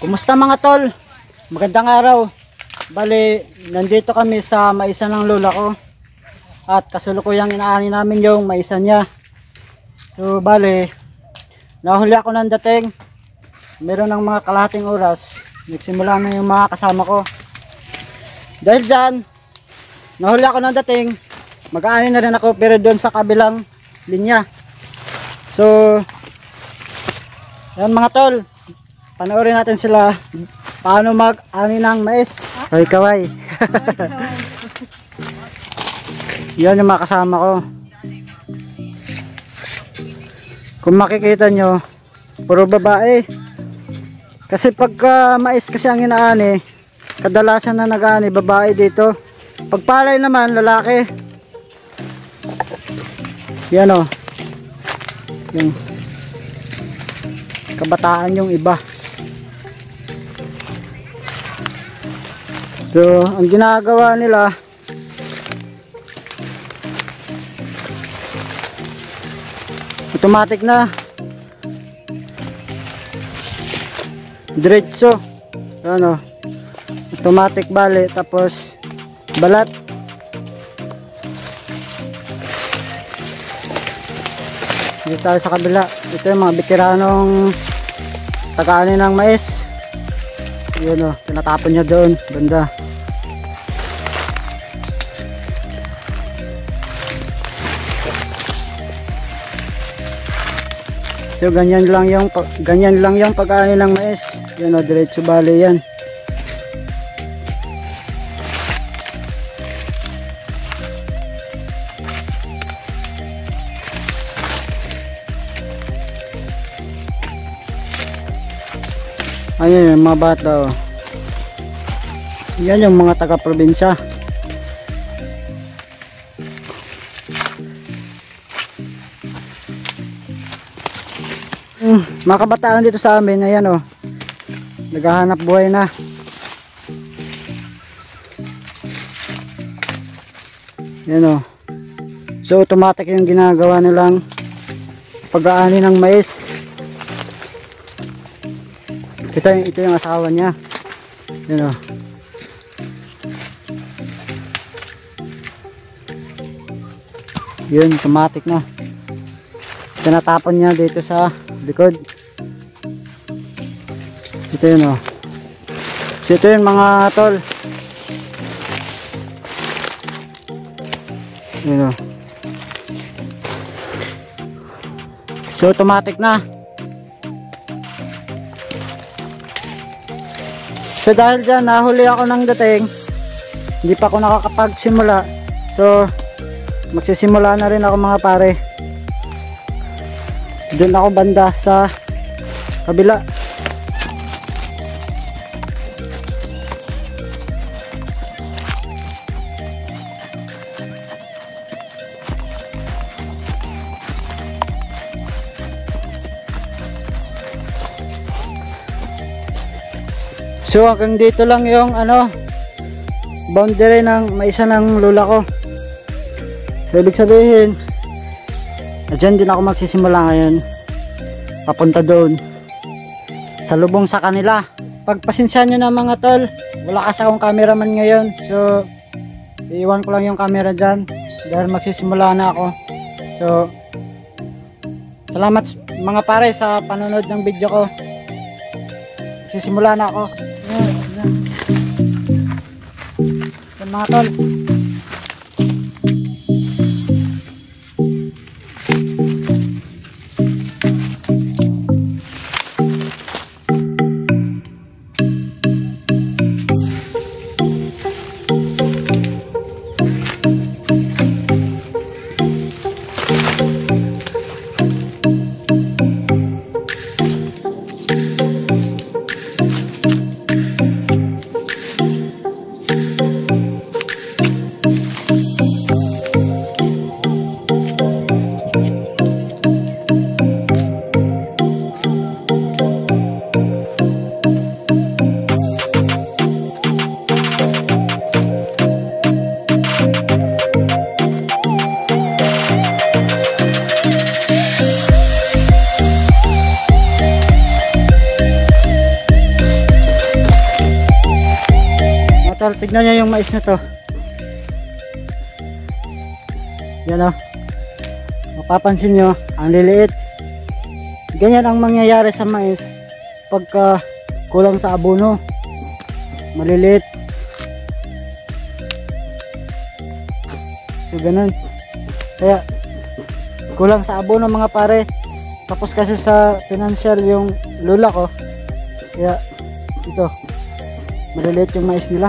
Kumusta mga tol? Magandang araw. Bali, nandito kami sa maisan ng lola ko. At kasulukuyang inaani namin yung maisan niya. So bali, nahuli ako ng dating. Meron ng mga kalahating oras. Nagsimula na yung mga kasama ko. Dahil dyan, nahuli ako ng dating. Mag-aani na rin ako pero doon sa kabilang linya. So, yan mga tol. Panoorin natin sila paano mag-ani ng mais. Ay kaway. Yan yung mga kasama ko. Kung makikita nyo, puro babae. Kasi pagka mais kasi ang inaani, kadalasan na nag-aani babae dito. Pagpalay naman lalaki. Yan o. Yung kabataan yung iba. So, ang ginagawa nila, automatic na. Diretso. Ano? Automatic bali, tapos balat. Dito tayo sa kabila. Ito yung mga veteranong taga-ani ng mais. Yun o, tinatapon niya doon, banda. So ganyan lang yung pag-ani ng mais. Yan o, diretso bali yan. Ayan yung mga bata oh. Yan yung mga taga-probinsya. Mga kabataan dito sa amin, ayan oh, naghahanap buhay na. Yan oh. So automatic yung ginagawa nilang pag-aani ng mais. Ito yung asawa niya. Yan o. Yun, automatic na. Tinatapon niya dito sa likod. Ito yun o. So ito yun mga tol. Yan o. So automatic na. So dahil dyan nahuli ako ng dating, hindi pa ako nakakapagsimula. So magsisimula na rin ako mga pare. Doon ako banda sa kabila. So hanggang dito lang yung boundary ng maisa ng lola ko. So ibig sabihin, dyan din ako magsisimula ngayon. Papunta doon. Salubong sa kanila. Pagpasensyahan nyo na mga tol, wala kasi akong cameraman ngayon. So iiwan ko lang yung camera dyan dahil magsisimula na ako. So salamat mga pare sa panonood ng video ko. Magsisimula na ako. Yan mga tol. tol, tignan nyo yung mais na to. Yan o. Mapapansin nyo, ang liliit. Ganyan ang mangyayari sa mais pagka kulang sa abono. Maliliit. So ganun. Kaya kulang sa abono mga pare. Tapos kasi sa financial yung lula ko. Kaya ito, maliliit yung mais nila.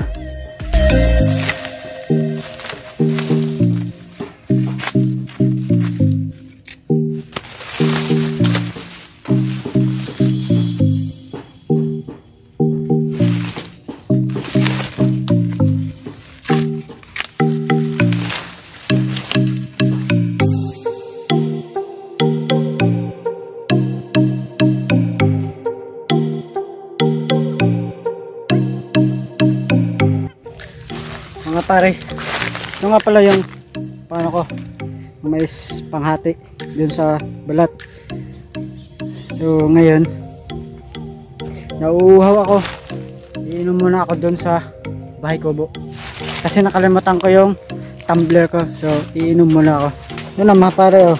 Mga pare, ito nga pala yung paano ko mais panghati dun sa balat. So ngayon nauuhaw ako, iinom muna ako dun sa bahay kubo kasi nakalimutan ko yung tumbler ko, so iinom muna ako. Yun ang mga pare oh.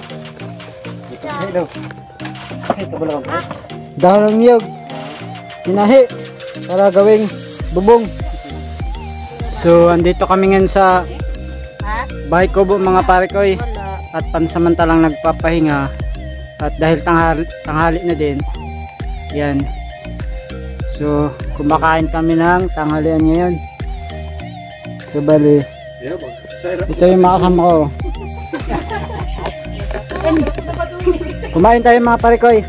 Dahon ng niyog hinahi para gawing bubong. So andito kami ngayon sa bahay kubo mga pare ko at pansamantalang nagpapahinga at dahil tanghali na din yan, so kumakain kami ng tanghalian ngayon. So bali ito yung mga kasama ko. Kumain tayo mga pare ko.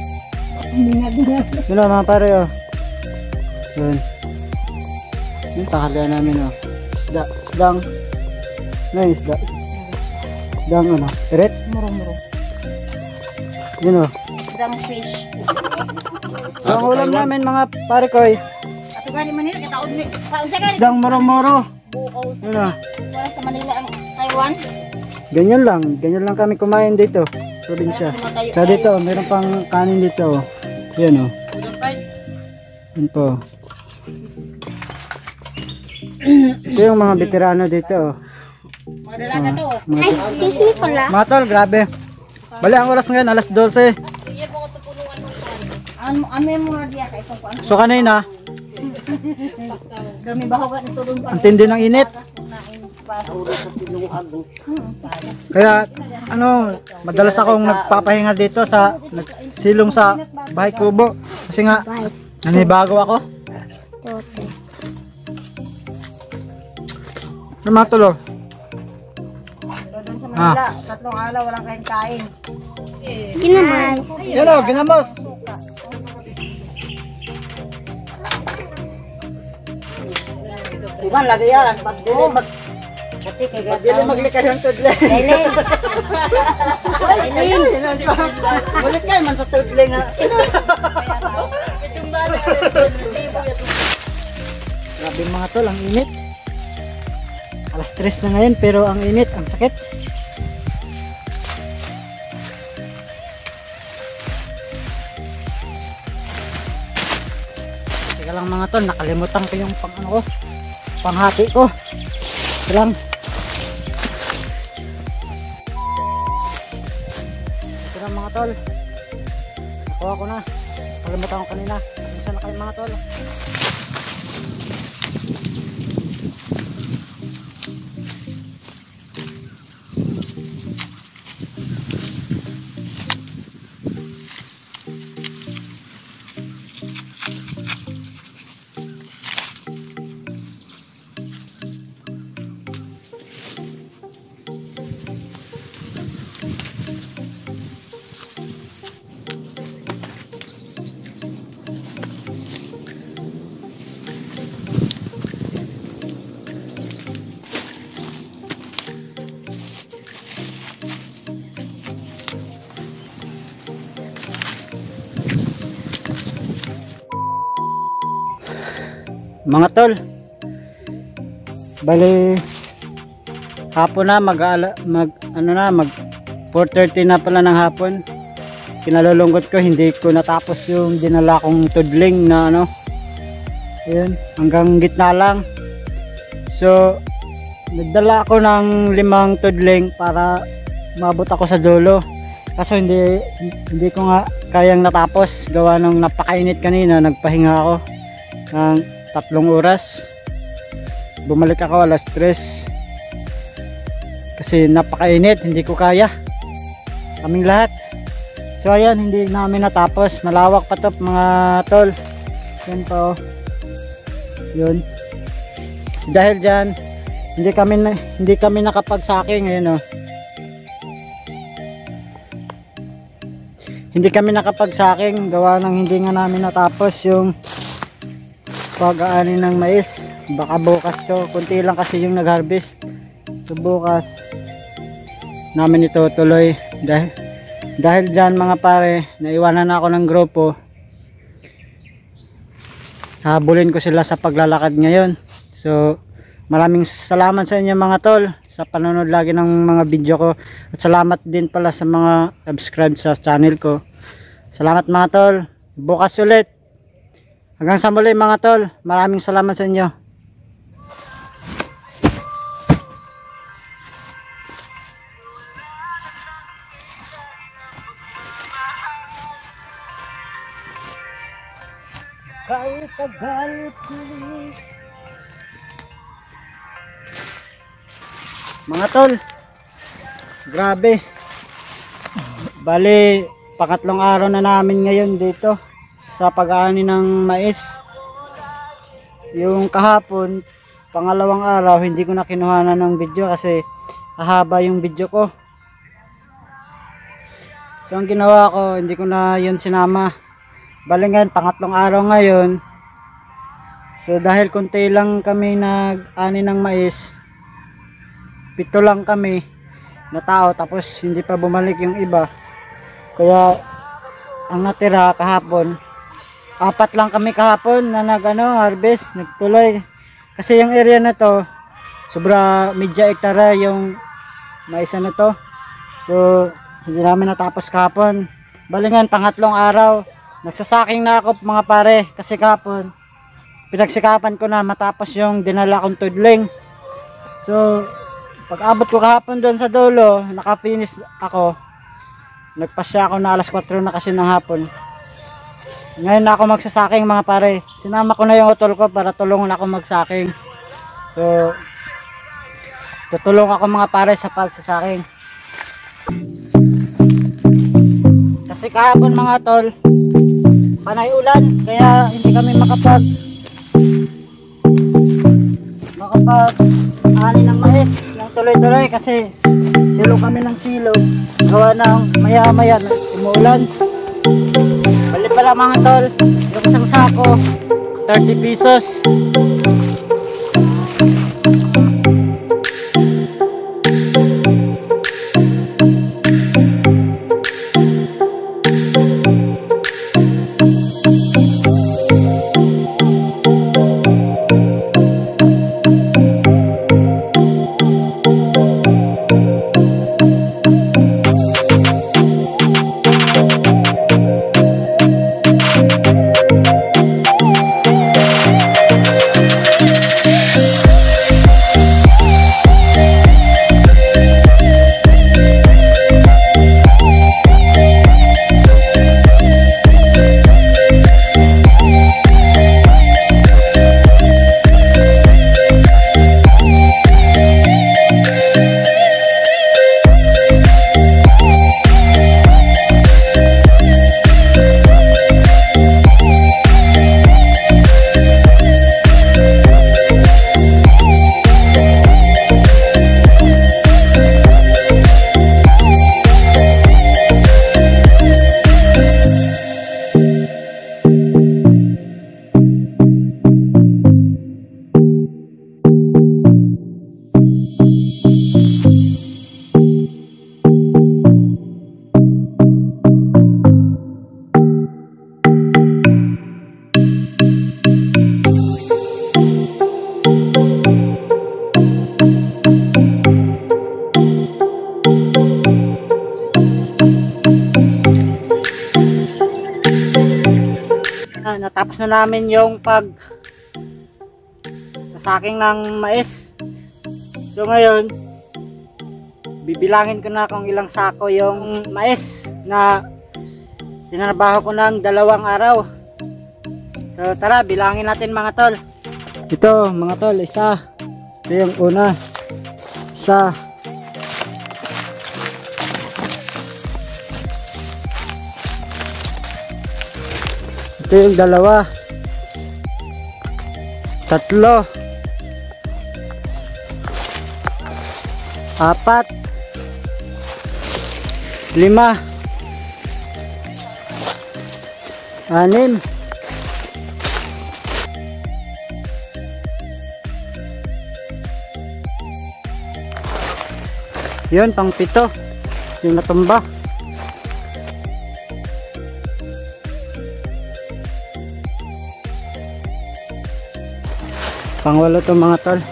Yun mga pare oh. Yun yung tanghalian namin oh. Isdang ano yung isda? Isdang ano? Piret? Muro-muro. Yun oh. Isdang fish. So ang ulam namin mga pare ko Ato gani Manila kataod ni. isdang moro-moro. Bukaw. Yun oh. Wala sa Manila ang Taiwan. Ganyan lang kami kumain dito probinsya. So dito meron pang kanin dito oh. Yan oh. Yun po. Ito yung mga veterano dito oh. Mga dalaga to. Ay, excuse me pala. mga tol, grabe. Bali ang oras ngayon alas 12. Ame mo na diya kay kung ano. So kanina Dami bahogan ito dun pa. ang tindi ng init. Kaya ano, madalas akong nagpapahinga dito sa silong sa bahay kubo kasi nga nanibago ako. Ano mga tulo? Doon sa Manila, tatlong araw walang kain-kain. Ginaman. Yan o, ginamos. Iban, lagi yan. Pagdili maglikay yung tudling. Mulit kayo man sa tudling ha. Grabe mga tol, ang init. Alas 3 na ngayon pero ang init, ang sakit. Teka lang mga tol, nakalimutan ko yung pang ano ko, panghati ko. Ito lang. Ito lang mga tol. Nakuha ko na. Nakalimutan ko kanina. Minsan na kayo mga tol. Mga tol, bali hapon na mag 4:30 na pala ng hapon. Kinalulungkot ko hindi ko natapos yung dinala kong tudling na ano. Ayun, hanggang gitna lang. So nagdala ako ng 5 tudling para mabot ako sa dulo. Kaso hindi ko nga kayang natapos gawa nung napakainit kanina. Nagpahinga ako ng 3 oras. Bumalik ako alas 3 kasi napakainit, hindi ko kaya kaming lahat. So ayan, hindi namin natapos. Malawak pa to mga tol. Yan po. Yun. Dahil dyan hindi kami nakapagsaking. Ayun oh. Hindi kami nakapagsaking gawa ng hindi nga namin natapos yung pag-aani ng mais. Baka bukas to, kunti lang kasi yung nag-harvest. So bukas namin ito tuloy. Dahil dyan mga pare, naiwanan na ako ng grupo. Habulin ko sila sa paglalakad ngayon. So maraming salamat sa inyo mga tol sa panonood lagi ng mga video ko. At salamat din pala sa mga subscribe sa channel ko. Salamat mga tol. Bukas ulit. Hanggang sa muli mga tol. Maraming salamat sa inyo. Kahit tagal kulit. Mga tol, grabe. Bali, pangatlong araw na namin ngayon dito sa pag-aani ng mais. Yung kahapon, pangalawang araw, hindi ko na kinuhanan ng video kasi hahaba yung video ko. So ang ginawa ko, hindi ko na yun sinama. Bali ngayon, pangatlong araw ngayon. So dahil konti lang kami nag-ani ng mais, 7 lang kami na tao, tapos hindi pa bumalik yung iba. Kaya ang natira kahapon, 4 lang kami kahapon na harvest, nagtuloy. Kasi yung area na to, sobra media hektara yung mais na to. So hindi namin natapos kahapon. Bali ngayon, pangatlong araw. Nagsasaking na ako mga pare kasi kahapon pinagsikapan ko na matapos yung dinala kong tudling. So pag abot ko kahapon doon sa dulo, nakafinish ako. Nagpasya ako na alas 4 na kasi ng hapon. Ngayon na ako magsasaking mga pare. Sinama ko na yung utol ko para tulungan ako magsaking. So tutulong ako mga pare sa pagsasaking. Kasi kahapon mga tol, panay ulan, kaya hindi kami makapag-ani ng mais ng tuloy-tuloy kasi silo kami ng silo. Gawa ng maya-maya umuulan. Bali pala mga tol, yung isang sako 30 pesos. Natapos na namin yung saking ng mais. So ngayon, bibilangin ko na kung ilang sako yung mais na tinrabaho ko ng 2 araw. So tara, bilangin natin mga tol. Ito mga tol, isa. Ito yung una. Isa. Ito yung 2. 3. 4. 5. 6. 6. Yun, pang 7. Yung natumba. Pang 8 to mga tol.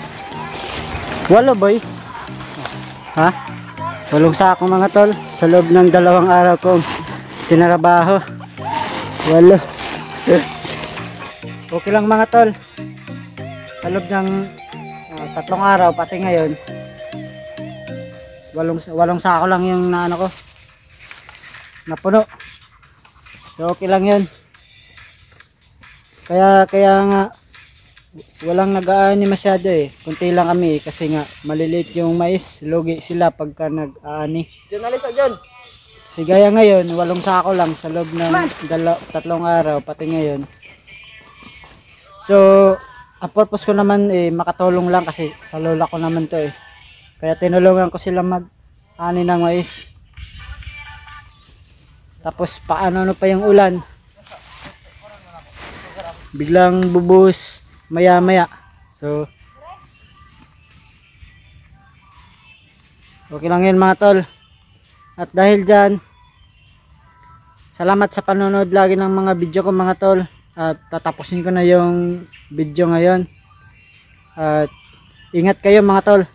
8 boy. Ha? 8 sako mga tol. Sa loob ng 2 araw kong tinarabaho. 8. Okay lang mga tol. Sa loob ng 3 araw pati ngayon. 8 sako lang yung naano ko. Napuno. So okay lang yun. Kaya nga walang nag-aani masyado eh. Kunti lang kami kasi nga maliliit yung mais. Lugi sila pagka nag-aani. Kasi gaya ngayon, 8 sako lang sa loob ng 3 araw pati ngayon. So, ang purpose ko naman eh makatulong lang kasi sa lola ko naman to eh. Kaya tinulungan ko sila mag-ani ng mais. Tapos paano pa yung ulan. Biglang bubuhos maya-maya. So, okay lang yun mga tol. At dahil dyan, salamat sa panonood lagi ng mga video ko mga tol. At tatapusin ko na yung video ngayon. At ingat kayo mga tol.